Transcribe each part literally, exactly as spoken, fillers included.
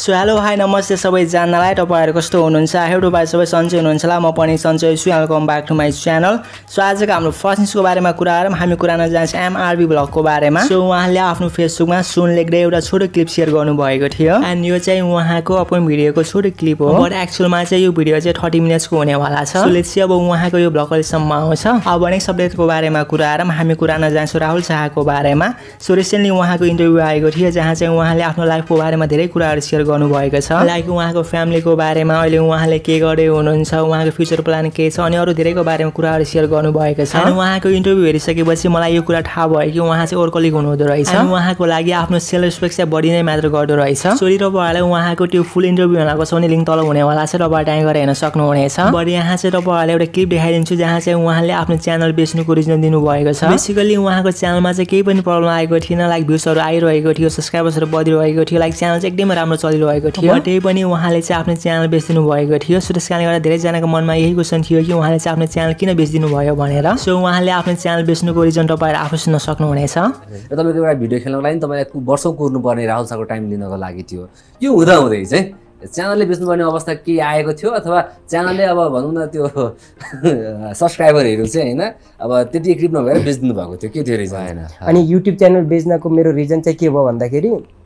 So hello hi नमस्ते सबैजनालाई, तपाईहरु कस्तो हुनुहुन्छ? आई होप तपाईहरु सबै सन्चै हुनुहुन्छ होला। म पनि सन्चै छु। Welcome back to my channel. So आजको हाम्रो फर्स्ट न्यूजको बारेमा कुरा गरौँ। हामी कुरा गर्न जान्छौँ एमआरबी ब्लगको बारेमा। सो उहाँले आफ्नो फेसबुकमा सुन लेख्दै एउटा छोटो क्लिप शेयर गर्नु भएको थियो एन्ड यो चाहिँ उहाँको अपन भिडियोको छोटो क्लिप हो, बट एक्चुअलमा चाहिँ यो भिडियो चाहिँ थर्टी मिनट्सको हुनेवाला छ। सो लेट्स सी अब उहाँको यो ब्लग कहिलेसम्म आउँछ। अब नेक्स्ट अपडेटको बारेमा कुरा गरौँ। हामी कुरा गर्न जान्छौँ राहुल शाहको बारेमा। सो रिसेन्टली उहाँको इन्टरभ्यु आएको थियो जहाँ चाहिँ उहाँले आफ्नो लाइफको बारेमा धेरै कुराहरू शेयर गर्नुभएको छ, लाइक उहाँको फ्यामिलीको बारेमा, अहिले उहाँले के गर्दै हुनुहुन्छ, उहाँको फ्युचर प्लान के छ अनि अरू धेरैको बारेमा कुराहरू शेयर गर्नुभएको छ। अनि उहाँको इन्टरभ्यु हेरिसकेपछि मलाई यो कुरा थाहा भयो कि उहाँ चाहिँ ओर्कलिक हुनुहुँदो रहेछ अनि उहाँको लागि आफ्नो सेल्फ रेस्पेक्ट चाहिँ बढी नै मात्र गर्दो रहेछ। सो तपाईँहरूलाई उहाँको त्यो फुल इन्टरभ्यु हेर्नको छ भने लिङ्क तल हुनेवाला छ, तपाईँ त्यहाँ गएर हेर्न सक्नुहुनेछ। बट यहाँ चाहिँ तपाईँहरूलाई एउटा क्लिप देखाइदिन्छु जहाँ चाहिँ उहाँले आफ्नो च्यानल बेच्नुको रिजन दिनुभएको छ। बेसिकली उहाँको च्यानलमा चाहिँ केही पनि प्रब्लम आएको थिएन, लाइक भ्युजहरू आइरहेको थियो, सब्सक्राइबर्सहरू बढिरहेको थियो, लाइक च्यानल चाहिँ एकदमै राम्रो चलिरहेको थियो। त्यही पनि उहाँले चाहिँ आफ्नो च्यानल बेचिदिनु भएको थियो। सो त्यस कारणले गर्दा धेरैजनाको मनमा यही क्वेसन थियो कि उहाँले चाहिँ आफ्नो च्यानल किन बेचिदिनु भयो भनेर। सो उहाँले आफ्नो च्यानल बेच्नुको रिजन तपाईँहरू आफू सुन्न सक्नुहुनेछ। र तपाईँको एउटा भिडियो खेल्नको लागि तपाईँलाई वर्षौँ कुर्नुपर्ने राहुल शाहको टाइम लिनको लागि थियो। यो हुँदा हुँदै चाहिँ च्यानलले बेच्नुपर्ने अवस्था के आएको थियो अथवा च्यानलले अब भनौँ न त्यो सब्सक्राइबरहरू चाहिँ होइन अब त्यति एग्रिभ नभएर बेचिदिनु भएको थियो, के थियो रिजन? अनि युट्युब च्यानल बेच्नको मेरो रिजन चाहिँ के भयो भन्दाखेरि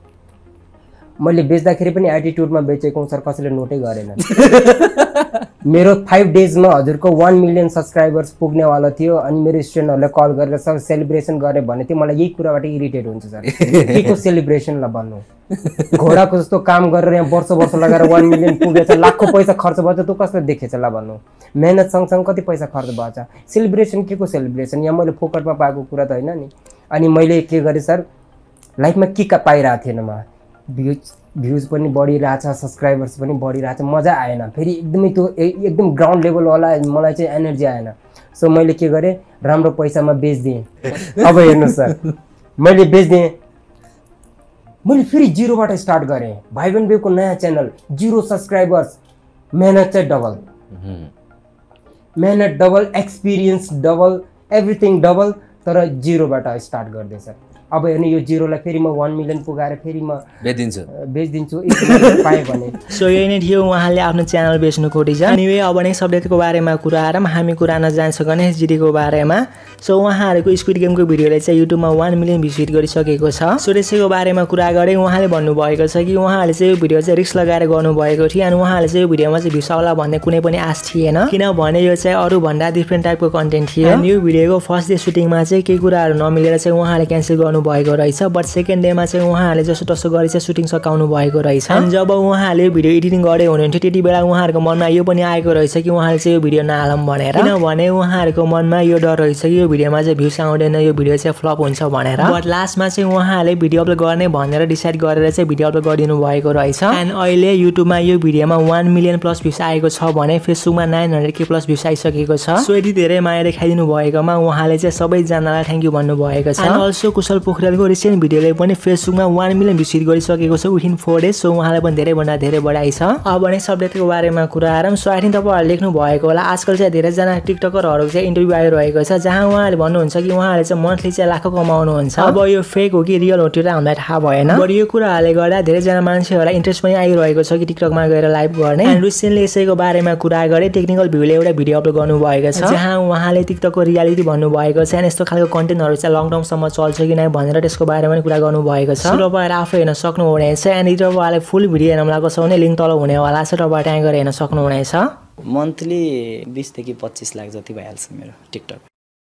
मैले बेच्दाखेरि पनि एटिट्युडमा बेचेको सर, कसैले नोटै गरेन। मेरो फाइभ डेजमा हजुरको वान मिलियन सब्सक्राइबर्स पुग्नेवाला थियो अनि मेरो स्टुडेन्टहरूले कल गरेर सर सेलिब्रेसन गर्ने भने थियो। मलाई यही कुराबाट इरिटेट हुन्छ सर, के को सेलिब्रेसनलाई भन्नु? घोडाको जस्तो काम गरेर यहाँ वर्ष वर्ष लगाएर वान मिलियन पुगेछ, लाखौँ पैसा खर्च भयो त तँ कसले देखेछ ल भन्नु? मेहनत सँगसँगै कति पैसा खर्च भएको छ, सेलिब्रेसन के को सेलिब्रेसन? यहाँ मैले फोकटमा पाएको कुरा त होइन नि। अनि मैले के गरेँ सर, लाइफमा के का पाइरहेको थिएन म, भ्युज भ्युज पनि बढिरहेछ, सब्सक्राइबर्स पनि बढिरहेछ, मजा आएन। फेरि एकदमै त्यो एकदम ग्राउन्ड लेभलवाला मलाई चाहिँ एनर्जी आएन। सो मैले के गरेँ, राम्रो पैसामा बेचिदिएँ। अब हेर्नुहोस् सर, मैले बेचिदिएँ, मैले फेरि जिरोबाट स्टार्ट गरेँ। भाइ बन बेको नयाँ च्यानल, जिरो सब्सक्राइबर्स, मेहनत चाहिँ डबल, मेहनत double, experience double, everything double, तर जिरोबाट स्टार्ट गर्दै सर। अब हेर्नु यो जिरोलाई फेरि म वान मिलियन पुगाएर फेरि म बेचिदिन्छु बेचिदिन्छु पाएँ भने। सो यही नै थियो उहाँले आफ्नो च्यानल बेच्नुको रिजन। एनिवे अब नेक्स्ट अपडेटको बारेमा कुरा गरौँ। हामी कुरा गर्न जान्छौँ गणेश जीडीको बारेमा। सो उहाँहरूको स्क्विड गेमको भिडियोले चाहिँ युट्युबमा वान मिलियन भ्युज हिट गरिसकेको छ। सो त्यसैको बारेमा कुरा गरेँ, उहाँले भन्नुभएको छ कि उहाँले चाहिँ यो भिडियो चाहिँ रिस्क लगाएर गर्नुभएको थियो अनि उहाँले चाहिँ यो भिडियोमा चाहिँ भ्युज आउला भन्ने कुनै पनि आश थिएन, किनभने यो चाहिँ अरूभन्दा डिफ्रेन्ट टाइपको कन्टेन्ट थियो। अनि यो भिडियोको फर्स्ट डे सुटिङमा चाहिँ केही कुराहरू नमिलेर चाहिँ उहाँले क्यान्सल गर्नु भएको रहेछ, बट सेकेन्ड डेमा चाहिँ उहाँहरूले जसो तसो गरी चाहिँ सुटिङ सकाउनु भएको रहेछ। अनि जब उहाँले भिडियो एडिटिङ गर्दै हुनुहुन्थ्यो त्यति बेला उहाँहरूको मनमा यो पनि आएको रहेछ कि उहाँले चाहिँ यो भिडियो नहालौँ भनेर, किनभने उहाँहरूको मनमा यो डर रहेछ कि यो भिडियोमा चाहिँ भ्युज आउँदैन, यो भिडियो चाहिँ फ्लप हुन्छ भनेर। बट लास्टमा चाहिँ उहाँले भिडियो अपलोड गर्ने भनेर डिसाइड गरेर चाहिँ भिडियो अपलोड गरिदिनु भएको रहेछ। एन्ड अहिले युट्युबमा यो भिडियोमा वान मिलियन प्लस भ्युज आएको छ भने फेसबुकमा nine hundred K plus views आइसकेको छ। सो यति धेरै माया देखाइदिनु भएकोमा उहाँले चाहिँ सबैजनालाई थ्याङ्क यू भन्नुभएको छ। एन्ड अल्सो कुशल पोखरेलको रिसेन्ट भिडियोले पनि फेसबुकमा वान मिलियन भ्युज हिट गरिसकेको छ विथिन फोर डेज। सो उहाँलाई पनि धेरैभन्दा धेरै बढाइ छ। अब नेक्स्ट अपडेटको बारेमा कुरा गरौँ। सो आई थिङ्क तपाईँहरूले लेख्नु भएको होला आजकल चाहिँ धेरैजना टिकटकरहरूको चाहिँ इन्टरभ्यू आइरहेको छ जहाँ उहाँले भन्नुहुन्छ कि उहाँले चाहिँ मन्थली चाहिँ लाखौँ कमाउनुहुन्छ। अब यो फेक हो कि रियल हो त्यो हामीलाई थाहा भएन, बट यो कुराहरूले गर्दा धेरैजना मान्छेहरूलाई इन्ट्रेस्ट पनि आइरहेको छ कि टिकटकमा गएर लाइभ गर्ने। एन्ड रिसेन्टली यसैको बारेमा कुरा गरेँ, टेक्निकल भ्यूले एउटा भिडियो अपलोड गर्नुभएको छ जहाँ उहाँले टिकटकको रियालिटी भन्नुभएको छ एन्ड यस्तो खालको कन्टेन्टहरू चाहिँ लङ टर्मसम्म चल्छ कि नै भनेर त्यसको बारेमा पनि कुरा गर्नुभएको छ। तपाईँहरू आफै हेर्न सक्नुहुनेछ। एन्ड तपाईँहरूले फुल भिडियो हेर्न लागेको छ भने लिङ्क तल हुनेवाला छ, तपाईँ त्यहाँ गएर हेर्न सक्नुहुनेछ। मन्थली बिसदेखि पच्चिस लाख जति भइहाल्छ मेरो टिकटक।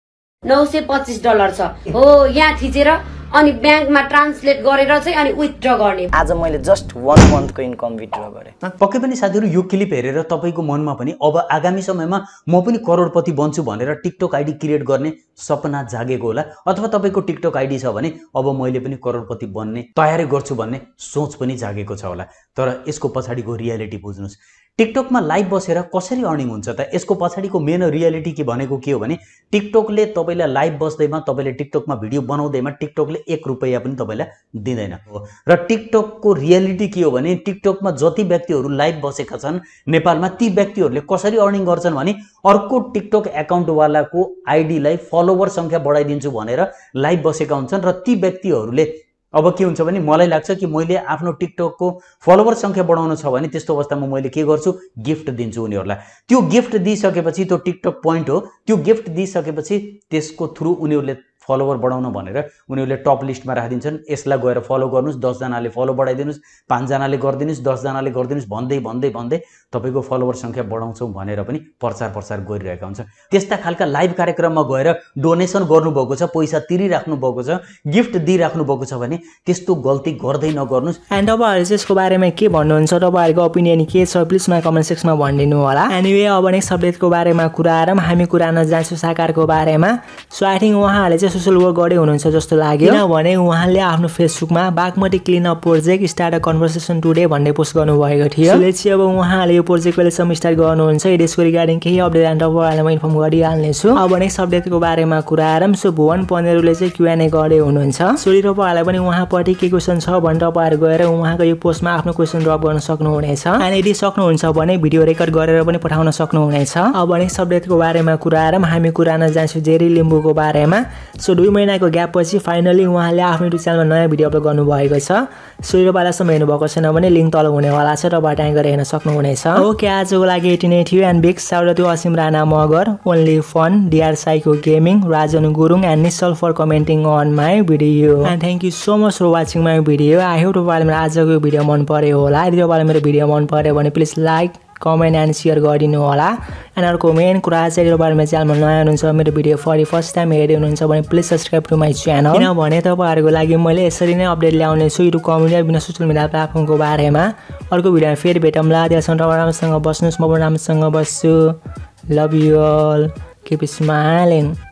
नौ सय पच्चिस डलर छ हो, यहाँ थिचेर अनि ब्याङ्कमा ट्रान्सलेट गरेर चाहिँ अनि विथड्र गर्ने। आज मैले जस्ट वान मन्थको इन्कम विथड्र गरेँ। पक्कै पनि साथीहरू यो क्लिप हेरेर तपाईँको मनमा पनि अब आगामी समयमा म पनि करोडपति बन्छु भनेर टिकटक आइडी क्रिएट गर्ने सपना जागेको होला, अथवा तपाईँको टिकटक आइडी छ भने अब मैले पनि करोडपति बन्ने तयारी गर्छु भन्ने सोच पनि जागेको छ होला। तर यसको पछाडिको रियालिटी बुझ्नुहोस्। टिकटकमा लाइभ बसेर कसरी अर्निङ हुन्छ त? यसको पछाडिको मेन रियालिटी के भनेको के हो भने टिकटकले तपाईँलाई लाइभ बस्दैमा तपाईँले टिकटकमा भिडियो बनाउँदैमा टिकटकले एक रुपैयाँ पनि तपाईँलाई दिँदैन। र टिकटकको रियालिटी के हो भने टिकटकमा जति व्यक्तिहरू लाइभ बसेका छन् नेपालमा ती व्यक्तिहरूले कसरी अर्निङ गर्छन् भने अर्को टिकटक एकाउन्टवालाको आइडीलाई फलोवर सङ्ख्या बढाइदिन्छु भनेर लाइभ बसेका हुन्छन् र ती व्यक्तिहरूले अब के हुन्छ भने मलाई लाग्छ कि मैले आफ्नो टिकटकको फलोवर सङ्ख्या बढाउनु छ भने त्यस्तो अवस्थामा मैले के गर्छु, गिफ्ट दिन्छु उनीहरूलाई। त्यो गिफ्ट दिइसकेपछि त्यो टिकटक पोइन्ट हो, त्यो गिफ्ट दिइसकेपछि त्यसको थ्रु उनीहरूले फलोवर बढाउन भनेर उनीहरूले टप लिस्टमा राखिदिन्छन्। यसलाई गएर फलो गर्नुहोस्, दसजनाले फलो बढाइदिनुहोस्, पाँचजनाले गरिदिनुहोस्, दसजनाले गरिदिनुहोस् भन्दै भन्दै भन्दै तपाईँको फलोवर सङ्ख्या बढाउँछौँ भनेर पनि प्रचार प्रसार गरिरहेका हुन्छ। त्यस्ता खालका लाइभ कार्यक्रममा गएर डोनेसन गर्नुभएको छ, पैसा तिरिराख्नु भएको छ, गिफ्ट दिइराख्नु भएको छ भने त्यस्तो गल्ती गर्दै नगर्नुहोस्। एन्ड तपाईँहरू चाहिँ यसको बारेमा के भन्नुहुन्छ, तपाईँहरूको ओपिनियन के छ प्लिज मलाई कमेन्ट सेक्सनमा भनिदिनु होला। एनिवे अब नेक्स्ट अपडेटको बारेमा कुरा आएर हामी कुरा गर्न जान्छौँ साकारको बारेमा। सो आई थिङ्क उहाँहरूले चाहिँ सोसल वर्क गर्दै हुनुहुन्छ जस्तो लाग्यो, किनभने उहाँले आफ्नो फेसबुकमा Bagmati clean up project start a conversation today भन्ने पोस्ट गर्नुभएको थियो। सो अब उहाँले यो प्रोजेक्ट कहिलेसम्म स्टार्ट गर्नुहुन्छ यसको रिगार्डिङ केही अपडेट एन्ड तपाईँहरूलाई म इन्फर्म गरिहाल्नेछु। अब नेक्स्ट अपडेटको बारेमा कुरा आरौँ। सो भुवन पनेरुले चाहिँ क्युएनए गर्दै हुनुहुन्छ। सो तपाईँहरूलाई पनि उहाँपट्टि के क्वेसन छ भने तपाईँहरू गएर उहाँको यो पोस्टमा आफ्नो क्वेसन ड्रप गर्न सक्नुहुनेछ। एन्ड यदि सक्नुहुन्छ भने भिडियो रेकर्ड गरेर पनि पठाउन सक्नुहुनेछ। अब नेक्स्ट अपडेटको बारेमा कुरा आरौँ। हामी कुरा गर्न जान्छौँ जेरी लिम्बूको बारेमा। सो दुई महिनाको ग्याप पछि फाइनली उहाँले आफ्नो युट्युब च्यानलमा नयाँ भिडियो अपलोड गर्नुभएको छ। सो यो पालासम्म हेर्नुभएको छैन भने लिङ्क तल हुनेवाला छ, तपाईँ टाइम गरेर हेर्न सक्नुहुनेछ। ओके आजको लागि यति नै थियो। And big shout to Asim Rana Magar, only fun, DR psycho gaming, Rajan Gurung and Nischal for commenting on my video. And thank you so much for watching my video. I hope तपाईँलाई मेरो आजको भिडियो मन पर्यो होला। यदि तपाईँलाई मेरो भिडियो मन पर्यो भने please like comment and share गरिदिनु होला। एन्ड अर्को मेन कुरा चाहिँ तपाईँहरू च्यानलमा नयाँ हुनुहुन्छ, मेरो भिडियो फरि फर्स्ट टाइम हेर्दै हुनुहुन्छ भने please subscribe to my channel, किनभने तपाईँहरूको लागि मैले यसरी नै अपडेट ल्याउने छु युट्युब कम्युनिटी बिना सोसियल मिडिया प्लेटफर्मको बारेमा। अर्को भिडियोमा फेरि भेटौँला। त्यसमा तपाईँ राम्रोसँग बस्नुहोस्, म पनि राम्रोसँग बस्छु। Love you all, keep smiling.